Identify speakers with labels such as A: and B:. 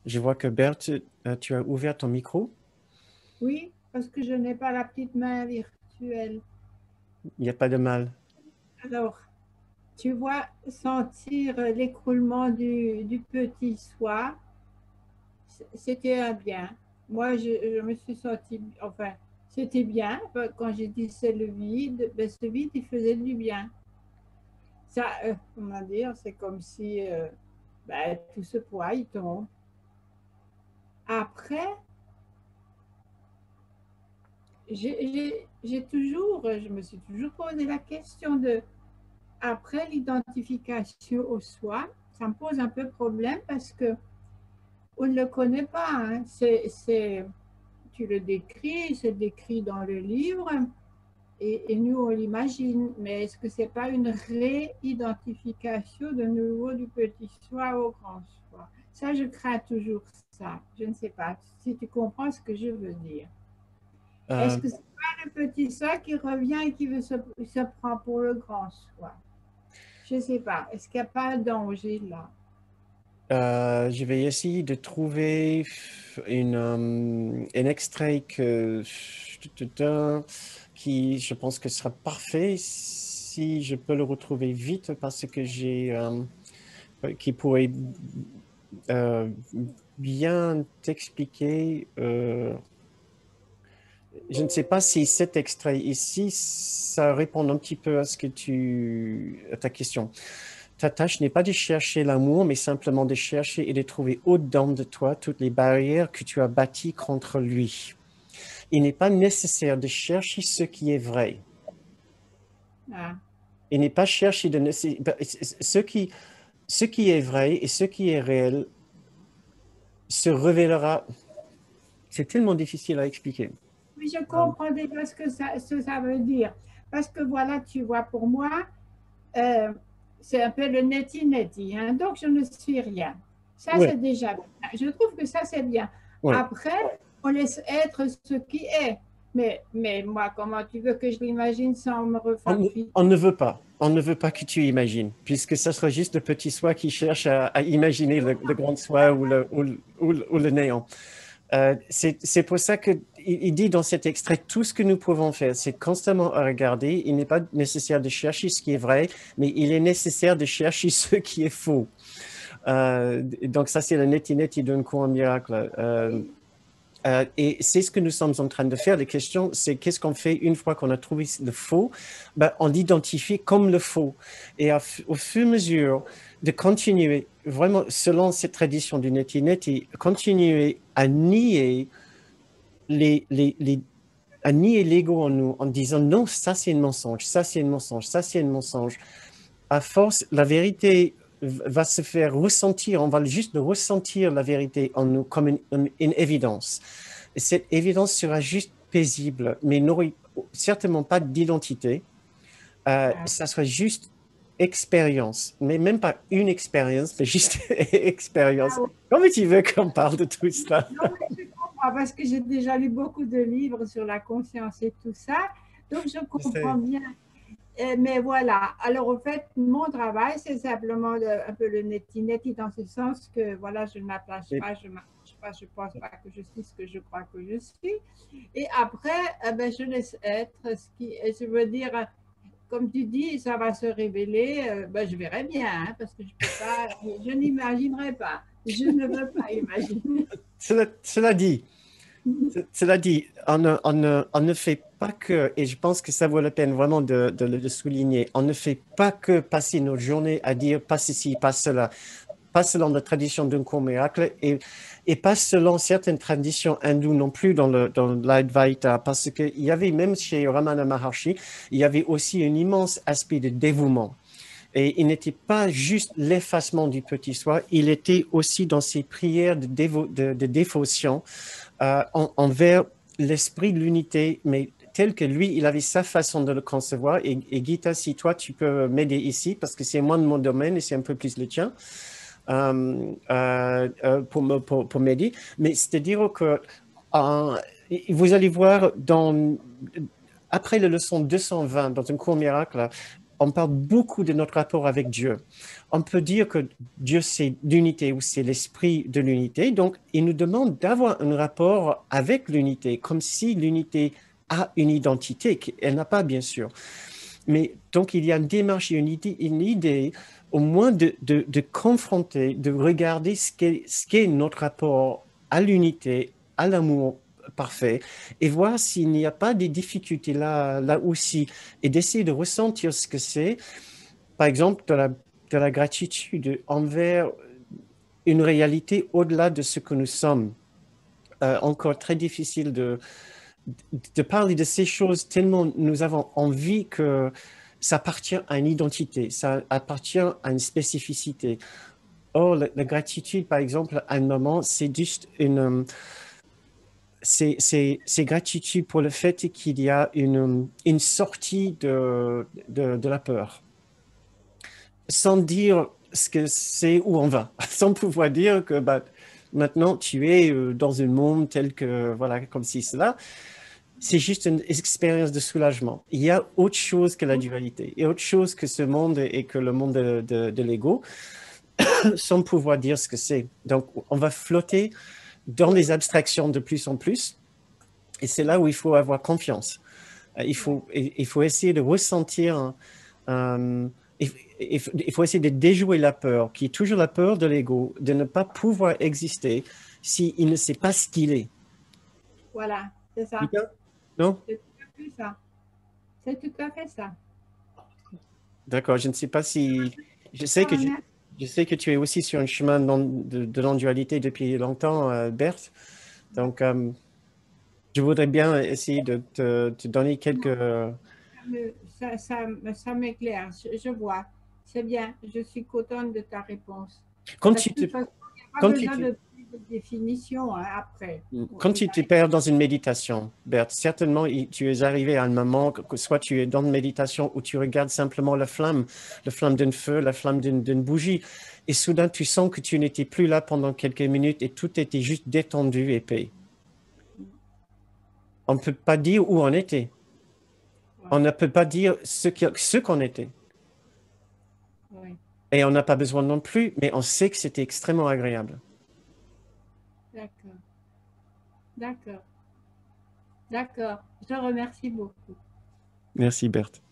A: Je vois que Berthe, tu as ouvert ton micro.
B: Oui, parce que je n'ai pas la petite main virtuelle.
A: Il n'y a pas de mal.
B: Alors, tu vois, sentir l'écroulement du petit soi, c'était un bien. Moi, je me suis sentie, enfin, c'était bien. Quand j'ai dit c'est le vide, ben, ce vide, il faisait du bien. Ça, comment dire, c'est comme si ben, tout ce poids, il tombe. Après, je me suis toujours posé la question de, après l'identification au soi, ça me pose un peu problème parce que on ne le connaît pas. Hein. Tu le décris, c'est décrit dans le livre et nous on l'imagine. Mais est-ce que c'est pas une réidentification de nouveau du petit soi au grand soi? Ça, je crains toujours ça. Je ne sais pas si tu comprends ce que je veux dire.
A: Euh,
B: Est-ce que c'est pas le petit soi qui revient et qui se prend pour le grand soi? Je ne sais pas. Est-ce qu'il n'y a pas un danger là?
A: je vais essayer de trouver un extrait qui, je pense que sera parfait si je peux le retrouver vite parce que qui pourrait euh, bien t'expliquer. Je ne sais pas si cet extrait ici, ça répond un petit peu à ta question. Ta tâche n'est pas de chercher l'amour, mais simplement de chercher et de trouver au-dedans de toi toutes les barrières que tu as bâties contre lui. Il n'est pas nécessaire de chercher ce qui est vrai.
B: Ah,
A: Il n'est pas chercher ce qui est vrai et ce qui est réel se révélera. C'est tellement difficile à expliquer.
B: oui, je comprends déjà ce que ça veut dire. Parce que voilà, tu vois, pour moi, euh, c'est un peu le neti-neti. Hein, donc, je ne suis rien. Ça,
A: Oui,
B: c'est déjà bien. Je trouve que ça, c'est bien.
A: oui.
B: Après, on laisse être ce qui est. Mais moi, comment tu veux que je l'imagine sans me refabriquer?
A: On ne veut pas. On ne veut pas que tu imagines, puisque ça sera juste le petit soi qui cherche à imaginer le grand soi ou le néant. C'est pour ça qu'il il dit dans cet extrait, tout ce que nous pouvons faire, c'est constamment regarder. Il n'est pas nécessaire de chercher ce qui est vrai, mais il est nécessaire de chercher ce qui est faux. Donc ça, c'est le neti-neti d'un courant miracle. Et c'est ce que nous sommes en train de faire. La question, c'est qu'est-ce qu'on fait une fois qu'on a trouvé le faux? Ben, on l'identifie comme le faux. Et au fur et à mesure de continuer, vraiment, selon cette tradition du neti-neti, continuer à nier à nier l'ego en nous, en disant non, ça c'est un mensonge, ça c'est un mensonge, ça c'est un mensonge. À force, la vérité va se faire ressentir, on va juste ressentir la vérité en nous comme une évidence. Et cette évidence sera juste paisible, mais n'aura certainement pas d'identité.
B: Ah,
A: Ça sera juste expérience, mais même pas une expérience, mais juste expérience.
B: ah,
A: Comment tu veux qu'on parle de tout cela?
B: non, mais je comprends parce que j'ai déjà lu beaucoup de livres sur la conscience et tout ça. Donc, je
A: Je
B: comprends
A: sais.
B: bien. Mais voilà. Alors, en fait, mon travail, c'est simplement un peu le neti-neti dans ce sens que, voilà, je ne m'attache
A: Mais
B: pas, je ne m'attache pas, je ne pense pas que je suis ce que je crois que je suis. Et après, ben, je laisse être ce qui, je veux dire, comme tu dis, ça va se révéler, ben, je verrai bien, hein, parce que je peux pas, je n'imaginerai pas. Je ne veux pas imaginer.
A: cela dit, cela dit, on ne fait pas que, et je pense que ça vaut la peine vraiment de le souligner, on ne fait pas que passer nos journées à dire pas ceci, pas cela, pas selon la tradition d'un court miracle et pas selon certaines traditions hindoues non plus dans l'Advaita, parce qu'il y avait même chez Ramana Maharshi, il y avait aussi un immense aspect de dévouement. Et il n'était pas juste l'effacement du petit soi, il était aussi dans ses prières de dévotion envers l'esprit de l'unité, mais tel que lui, il avait sa façon de le concevoir. Et Gita, si toi, tu peux m'aider ici, parce que c'est moins de mon domaine et c'est un peu plus le tien, pour m'aider. Mais c'est-à-dire que euh, vous allez voir après la leçon 220 dans un cours miracle, on parle beaucoup de notre rapport avec Dieu. On peut dire que Dieu, c'est l'unité ou c'est l'esprit de l'unité. Donc, il nous demande d'avoir un rapport avec l'unité, comme si l'unité a une identité qu'elle n'a pas, bien sûr. Mais donc, il y a une démarche et une idée, au moins de confronter, de regarder ce qu'est notre rapport à l'unité, à l'amour parfait, et voir s'il n'y a pas des difficultés là aussi, et d'essayer de ressentir ce que c'est, par exemple, de la gratitude envers une réalité au-delà de ce que nous sommes. Encore très difficile de parler de ces choses tellement nous avons envie que ça appartient à une identité, ça appartient à une spécificité. Or, la gratitude, par exemple, à un moment, c'est juste c'est gratitude pour le fait qu'il y a une sortie de la peur, sans dire ce que c'est, où on va, sans pouvoir dire que bah, maintenant tu es dans un monde tel que, voilà, comme si cela. C'est juste une expérience de soulagement. Il y a autre chose que la dualité, et autre chose que ce monde et que le monde de l'ego, sans pouvoir dire ce que c'est. Donc, on va flotter dans les abstractions de plus en plus, et c'est là où il faut avoir confiance. Il faut essayer de ressentir, euh, il faut essayer de déjouer la peur, qui est toujours la peur de l'ego, de ne pas pouvoir exister s'il ne sait pas ce qu'il est.
B: Voilà, c'est ça.
A: Non?
B: C'est tout à fait ça. C'est tout à fait ça.
A: D'accord, je ne sais pas si... Je sais que,
B: Ah, merci.
A: je sais que tu es aussi sur un chemin de non-dualité depuis longtemps, Berthe. Donc, je voudrais bien essayer de te donner quelques...
B: Ça m'éclaire, je vois. C'est bien, je suis contente de ta réponse.
A: Quand
B: De
A: tu te,
B: toute façon, il n'y a pas
A: quand tu
B: besoin
A: te,
B: de plus de définition hein, après.
A: quand tu te perds dans une méditation, Berthe, certainement, tu es arrivé à un moment que soit tu es dans une méditation où tu regardes simplement la flamme d'un feu, la flamme d'une bougie, et soudain, tu sens que tu n'étais plus là pendant quelques minutes et tout était juste détendu et paix. On ne peut pas dire où on était. On
B: Ouais,
A: ne peut pas dire ce qu'on était.
B: ouais.
A: Et on n'a pas besoin non plus, mais on sait que c'était extrêmement agréable.
B: D'accord, d'accord, d'accord. Je te remercie beaucoup.
A: Merci, Berthe.